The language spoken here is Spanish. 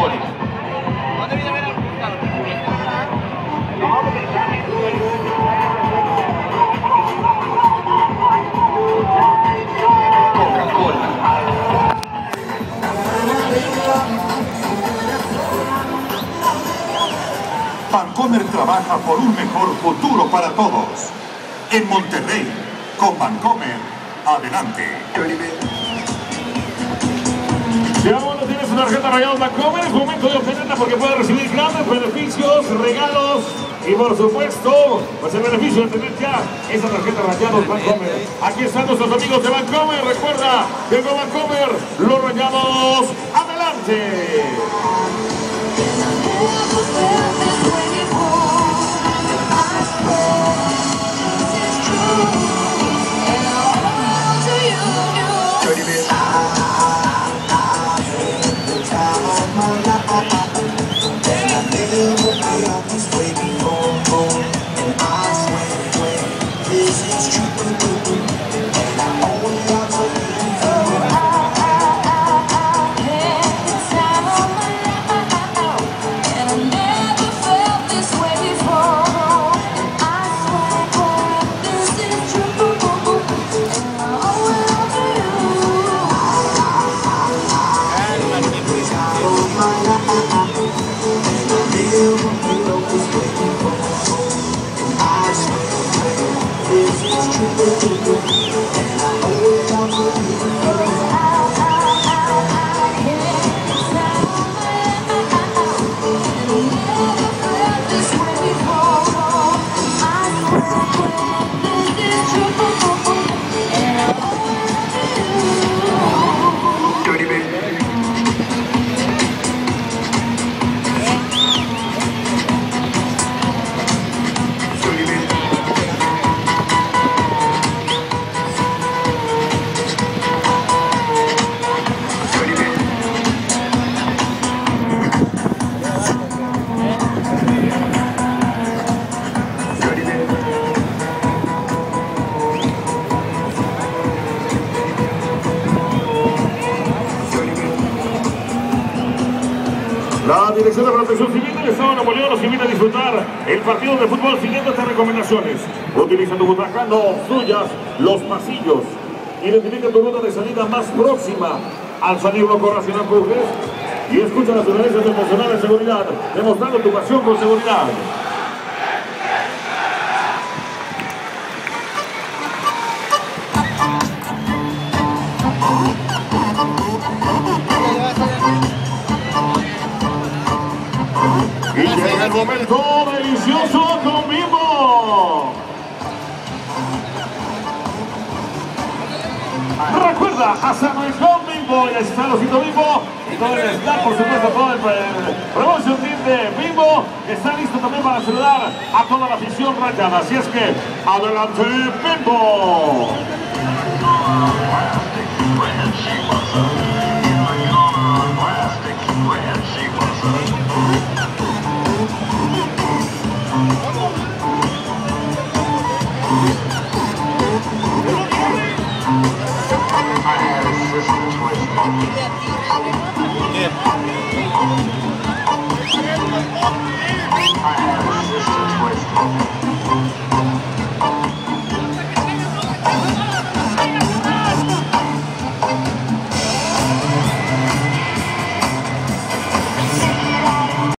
gol. Coca-Cola. Bancomer trabaja por un mejor futuro para todos. En Monterrey, con Bancomer, adelante. Si aún no tienes una tarjeta Rayados Bancomer, es momento de obtenerla porque puedes recibir grandes beneficios, regalos y por supuesto, pues el beneficio de tener ya esa tarjeta Rayados Bancomer. Aquí están nuestros amigos de Bancomer. Recuerda que con Bancomer los Rayados adelante. La Dirección de Protección Civil del Estado de Nuevo León los invita a disfrutar el partido de fútbol siguiendo estas recomendaciones. Utiliza tu butaca, no obstruyas los pasillos. Identifica tu ruta de salida más próxima al salir bloco racional Progres y escucha las sugerencias del personal de seguridad, demostrando tu pasión por seguridad. Y llega el momento delicioso con Bimbo. Recuerda hacerlo con Bimbo y está Osito Bimbo y todo el staff, por supuesto, todo el promotion team de Bimbo que está listo también para saludar a toda la afición rayada. Así es que adelante Bimbo.